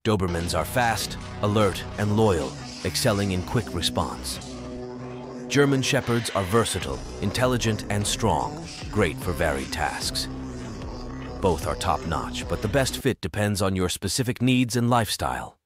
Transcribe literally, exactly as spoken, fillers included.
Dobermans are fast, alert, and loyal, excelling in quick response. German Shepherds are versatile, intelligent, and strong, great for varied tasks. Both are top-notch, but the best fit depends on your specific needs and lifestyle.